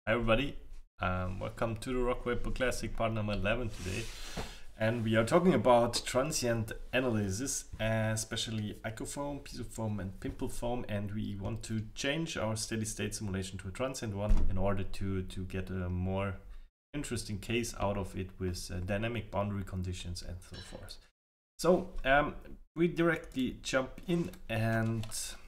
Hi everybody, welcome to the Rockwell Classic part number 11 today, and we are talking about transient analysis, especially icoFoam, pisoFoam and pimpleFoam, and we want to change our steady state simulation to a transient one in order to get a more interesting case out of it with dynamic boundary conditions and so forth. So we directly jump in and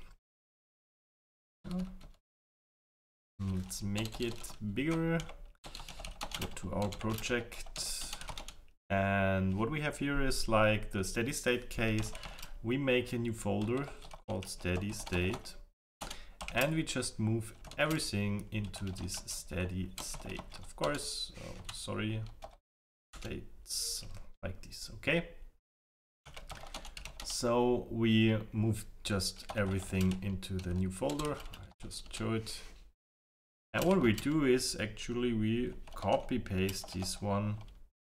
let's make it bigger. Go to our project, and what we have here is like the steady state case. We make a new folder called steady state, and we just move everything into this steady state. Of course, states like this. Okay, so we move just everything into the new folder. I just show it. And what we do is actually we copy paste this one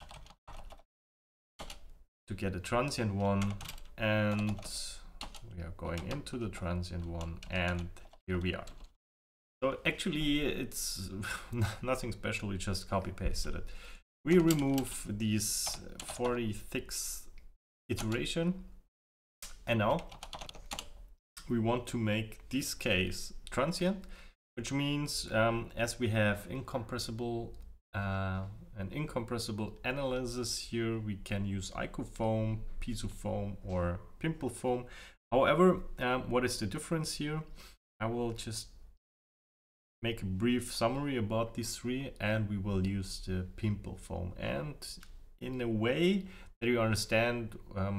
to get a transient one, and we are going into the transient one, and here we are. So actually it's nothing special, we just copy pasted it. We remove these 46th iteration, and now we want to make this case transient, which means as we have incompressible an incompressible analysis here, we can use icoFoam, pisoFoam or pimpleFoam. However, what is the difference here? I will just make a brief summary about these three, and we will use the pimpleFoam, and in a way that you understand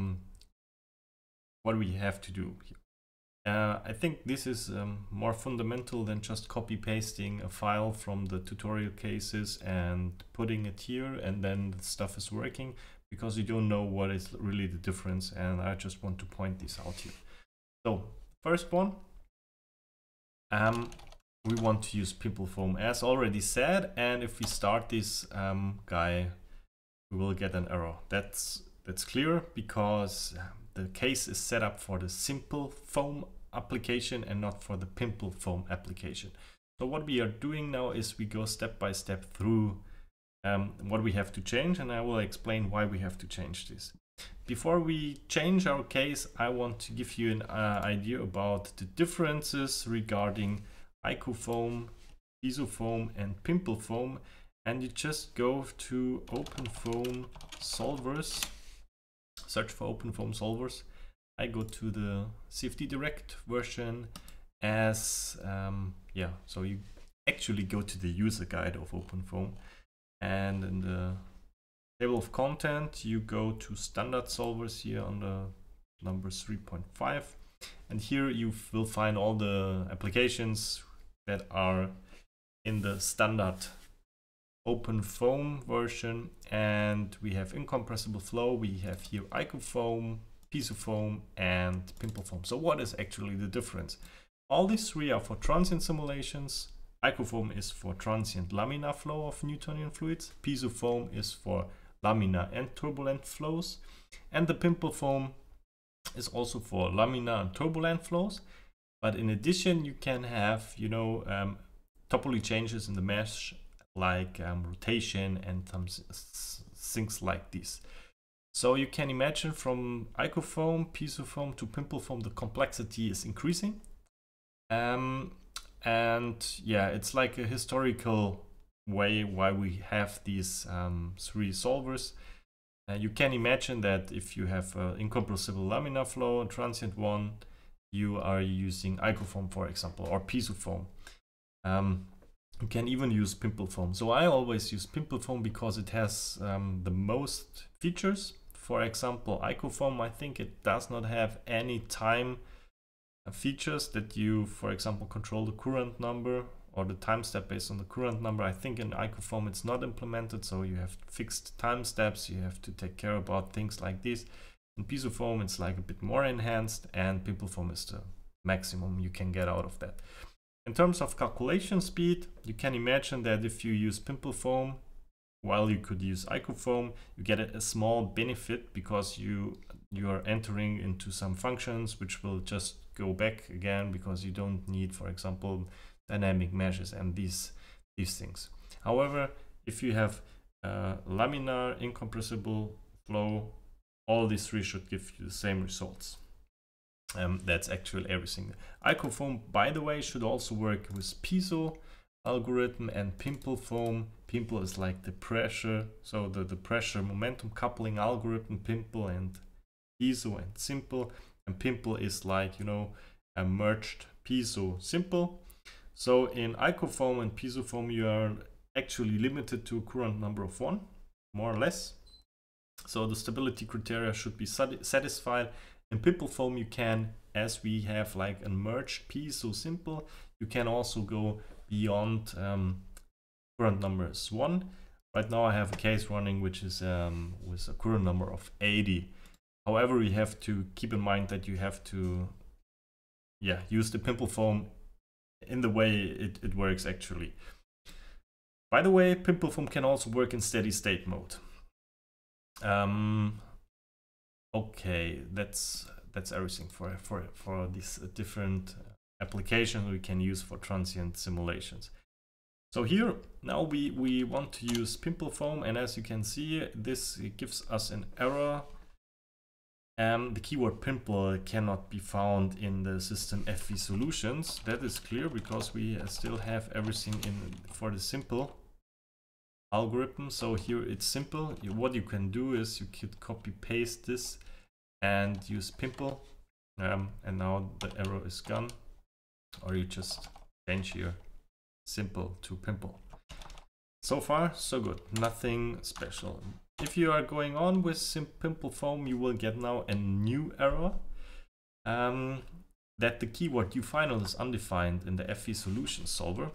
what we have to do here. I think this is more fundamental than just copy pasting a file from the tutorial cases and putting it here and then the stuff is working, because you don't know what is really the difference, and I just want to point this out here. So first one, we want to use pimpleFoam as already said, and if we start this guy, we will get an error. That's clear, because the case is set up for the simple foam application and not for the pimpleFoam application. So what we are doing now is we go step by step through what we have to change, and I will explain why we have to change this. Before we change our case, I want to give you an idea about the differences regarding icoFoam, pisoFoam and pimpleFoam, and you just go to OpenFOAM solvers, search for OpenFOAM solvers. I go to the CFD Direct version as, so you actually go to the user guide of OpenFOAM, and in the table of content, you go to standard solvers here on the number 3.5, and here you will find all the applications that are in the standard OpenFOAM version, and we have incompressible flow, we have here icoFoam, pisoFoam and pimpleFoam. So what is actually the difference? All these three are for transient simulations. icoFoam is for transient laminar flow of Newtonian fluids, pisoFoam is for laminar and turbulent flows, and the pimpleFoam is also for laminar and turbulent flows. But in addition, you can have, topology changes in the mesh, like rotation and some things like this. So you can imagine from icoFoam, pisoFoam to pimpleFoam, the complexity is increasing. And yeah, it's like a historical way why we have these three solvers. You can imagine that if you have incompressible laminar flow, transient one, you are using icoFoam, for example, or pisoFoam. You can even use pimpleFoam. So I always use pimpleFoam because it has the most features. For example, icoFoam, I think it does not have any time features that you, for example, control the Courant number or the time step based on the Courant number. I think in icoFoam it's not implemented, so you have fixed time steps, you have to take care about things like this. In pisoFoam it's like a bit more enhanced, and pimpleFoam is the maximum you can get out of that. In terms of calculation speed, you can imagine that if you use pimpleFoam while you could use icoFoam, you get a small benefit, because you are entering into some functions which will just go back again, because you don't need, for example, dynamic meshes and these these things. However, if you have laminar, incompressible, flow, all these three should give you the same results. That's actually everything. icoFoam, by the way, should also work with piso algorithm and pimpleFoam. Pimple is like the pressure, so the pressure momentum coupling algorithm, pimple and piso and simple, and pimple is like, you know, a merged piso simple. So in icoFoam and pisoFoam you are actually limited to a Courant number of 1, more or less. So the stability criteria should be satisfied. In pimpleFoam you can, as we have like a merged piso simple, you can also go beyond Courant numbers 1. Right now I have a case running which is with a Courant number of 80. However, you have to keep in mind that you have to use the pimpleFoam in the way it works actually. By the way, pimpleFoam can also work in steady state mode. Okay, that's everything for these different applications we can use for transient simulations. So here now we want to use pimpleFoam, and as you can see, this gives us an error. The keyword pimple cannot be found in the system FV solutions. That is clear because we still have everything in for the simple algorithm. So here it's simple. What you can do is you could copy paste this and use pimple, and now the error is gone. Or you just change here simple to pimple. So far so good, nothing special. If you are going on with pimpleFoam, you will get now a new error that the keyword uFinal is undefined in the FV solutions solver.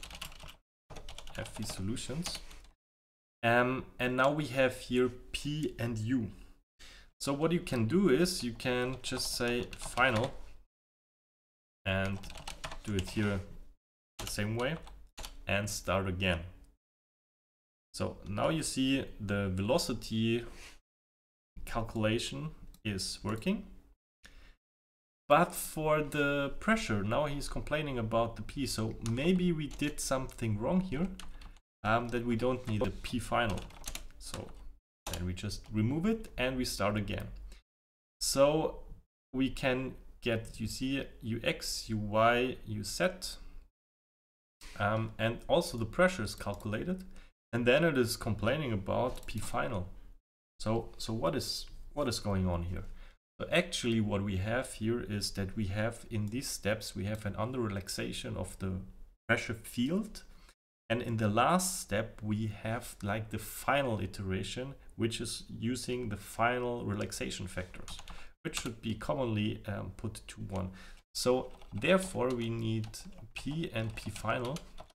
FV solutions. And now we have here P and U. So what you can do is you can just say final and do it here the same way and start again. So now you see the velocity calculation is working. But for the pressure, now he's complaining about the P. So maybe we did something wrong here, that we don't need a P final. So then we just remove it and we start again. So we can get, you see, UX, UY, UZ, and also the pressure is calculated. And then it is complaining about P final. So what is going on here? So actually what we have here is that we have in these steps, we have an under relaxation of the pressure field. And in the last step, we have like the final iteration, which is using the final relaxation factors, which should be commonly put to 1. So therefore we need P and P final.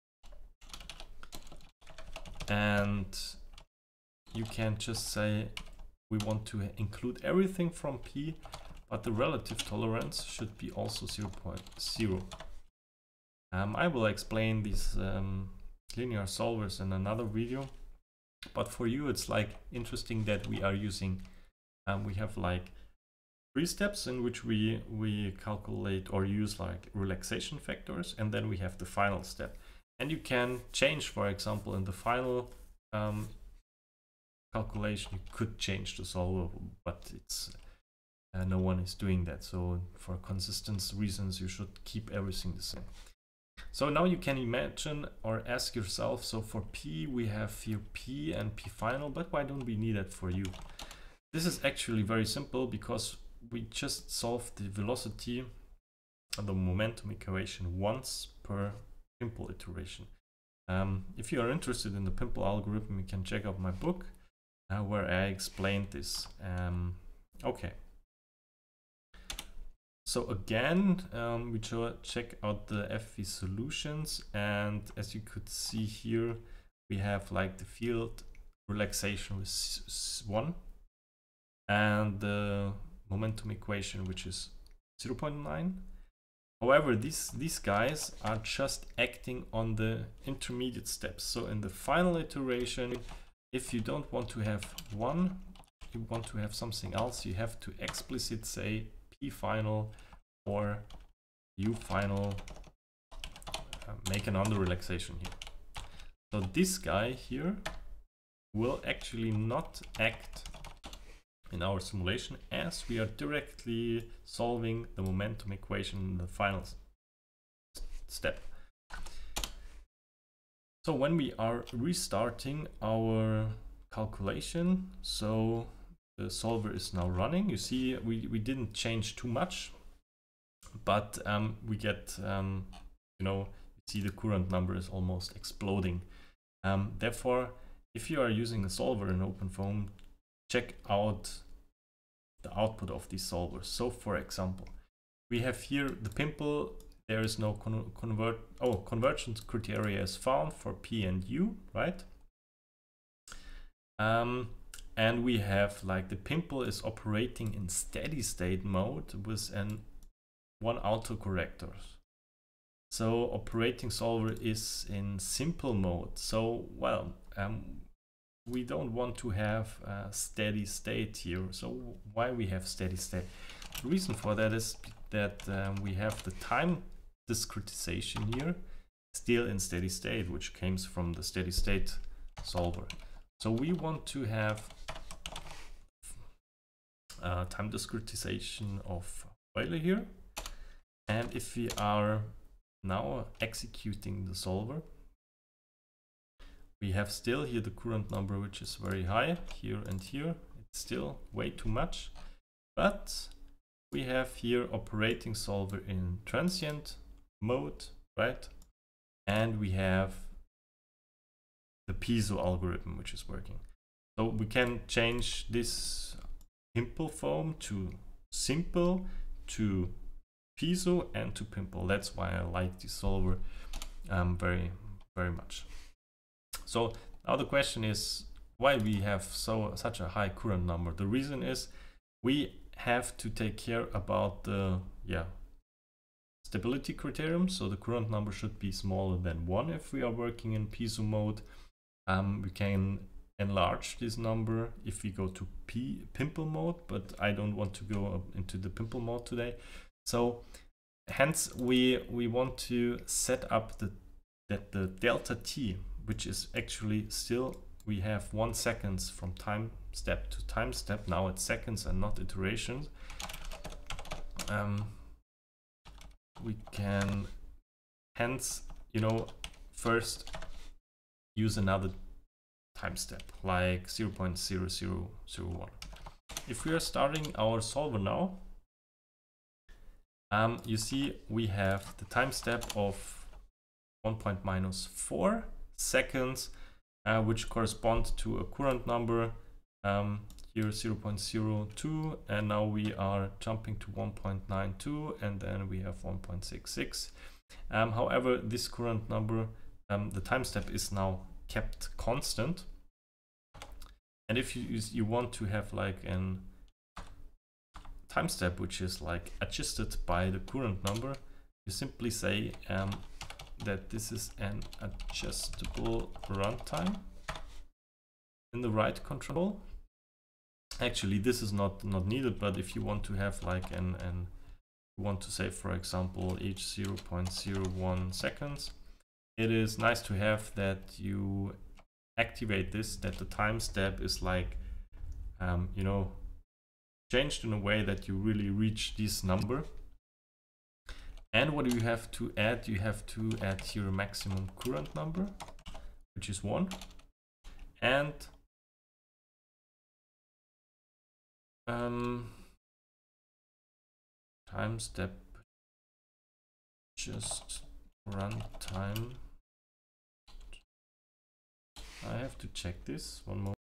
And you can just say we want to include everything from P, but the relative tolerance should be also 0.0. I will explain these linear solvers in another video, but for you it's like interesting that we are using, we have like 3 steps in which we calculate or use like relaxation factors, and then we have the final step. And you can change, for example, in the final calculation, you could change the solver, but it's no one is doing that. So for consistency reasons, you should keep everything the same. So now you can imagine or ask yourself, so for P, we have here P and P final, but why don't we need that for U? This is actually very simple because we just solved the velocity and the momentum equation once per pimple iteration. If you are interested in the pimple algorithm, you can check out my book where I explained this. Okay. So again, we check out the FV solutions, and as you could see here, we have like the field relaxation with 1 and the momentum equation, which is 0.9. However, these guys are just acting on the intermediate steps. So in the final iteration, if you don't want to have 1, you want to have something else, you have to explicit say P final or U final, make an under relaxation here. So this guy here will actually not act in our simulation, as we are directly solving the momentum equation in the final step. So when we are restarting our calculation, so the solver is now running. You see, we didn't change too much, but we get, you know, you see the Courant number is almost exploding. Therefore, if you are using a solver in OpenFOAM, check out the output of these solvers. So for example, we have here the pimple. There is no convergence criteria is found for P and U, right? And we have like the pimple is operating in steady state mode with one autocorrector. So operating solver is in simple mode. So well, we don't want to have a steady state here. So why we have steady state? The reason for that is that we have the time discretization here still in steady state, which comes from the steady state solver. So we want to have time discretization of Euler here. And if we are now executing the solver, we have still here the Courant number, which is very high here and here. It's still way too much, but we have here operating solver in transient mode, right? And we have the piso algorithm, which is working. So we can change this pimpleFoam to simple, to piso, and to pimple. That's why I like this solver very, very much. So now the question is why we have such a high Courant number. The reason is we have to take care about the stability criterion. So the Courant number should be smaller than 1 if we are working in piso mode. We can enlarge this number if we go to pimple mode, but I don't want to go into the pimple mode today. So hence we want to set up that the delta t, which is actually still, we have 1 second from time step to time step. Now it's seconds and not iterations. We can hence, you know, first use another time step like 0.0001. If we are starting our solver now, you see we have the time step of 1.-4 seconds, which correspond to a Courant number here 0.02, and now we are jumping to 1.92, and then we have 1.66. However, this Courant number, the time step is now kept constant, and if you want to have like an time step which is like adjusted by the Courant number, you simply say that this is an adjustable runtime in the write control. Actually, this is not needed, but if you want to have like you want to say, for example, each 0.01 seconds, it is nice to have that you activate this, that the time step is like you know, changed in a way that you really reach this number. And what do you have to add? You have to add your maximum Courant number, which is 1, and time step just runtime. I have to check this one more.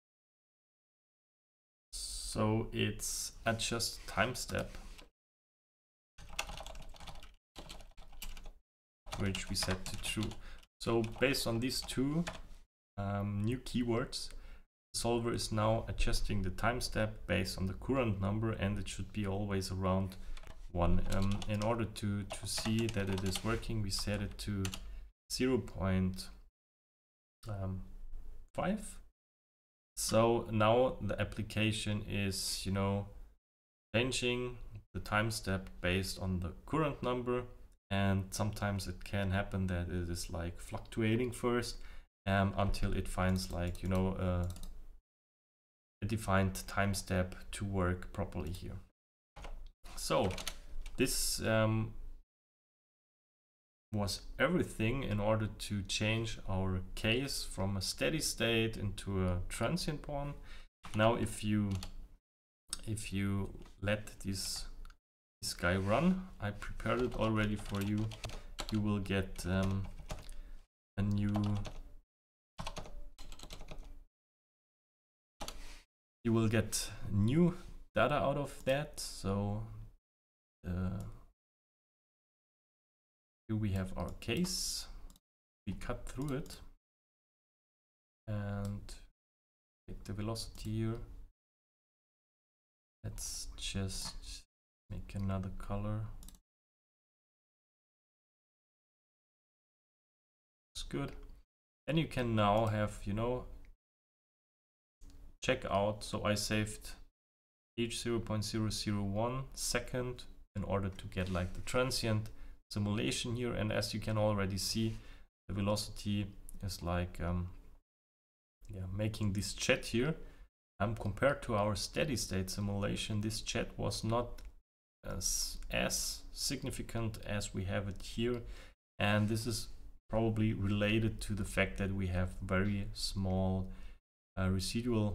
So it's adjust time step, which we set to true. So based on these two new keywords, the solver is now adjusting the time step based on the Courant number, and it should be always around 1. In order to see that it is working, we set it to 0.5. So now the application is, you know, changing the time step based on the Courant number, and sometimes it can happen that it is like fluctuating first, until it finds, like, you know, a defined time step to work properly here. So this was everything in order to change our case from a steady state into a transient one. Now if you let this guy run, I prepared it already for you, you will get a new, you will get new data out of that. So here we have our case, we cut through it and take the velocity here. Let's just make another color. It's good. And you can now have, you know, check out. So I saved each 0.001 second in order to get like the transient simulation here. And as you can already see, the velocity is like making this jet here. Compared to our steady state simulation, this jet was not as significant as we have it here, and this is probably related to the fact that we have very small residual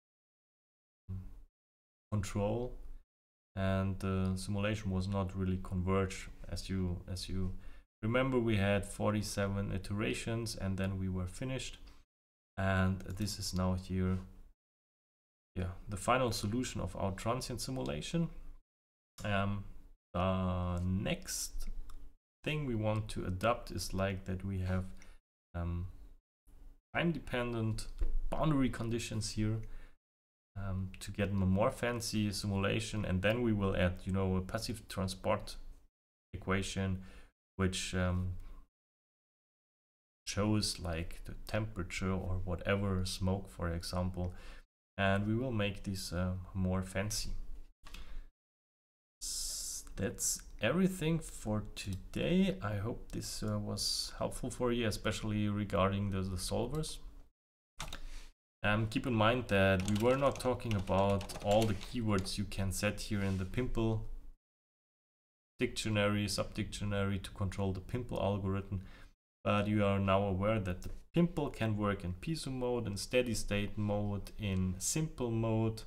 control, and the simulation was not really converged. As you remember, we had 47 iterations and then we were finished, and this is now here the final solution of our transient simulation. The next thing we want to adopt is like that we have time dependent boundary conditions here to get a more fancy simulation, and then we will add, you know, a passive transport equation which shows like the temperature or whatever, smoke for example, and we will make this more fancy. That's everything for today. I hope this was helpful for you, especially regarding the solvers. Keep in mind that we were not talking about all the keywords you can set here in the Pimple dictionary, subdictionary to control the Pimple algorithm, but you are now aware that the Pimple can work in piso mode, in steady state mode, in simple mode.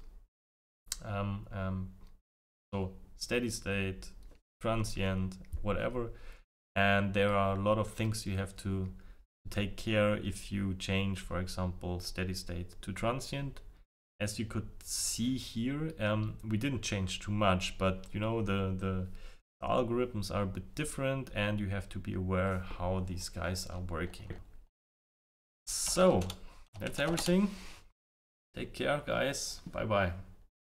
So steady state, transient, whatever. And there are a lot of things you have to take care if you change, for example, steady state to transient. As you could see here, we didn't change too much, but you know, the algorithms are a bit different and you have to be aware how these guys are working. So that's everything. Take care, guys. Bye bye.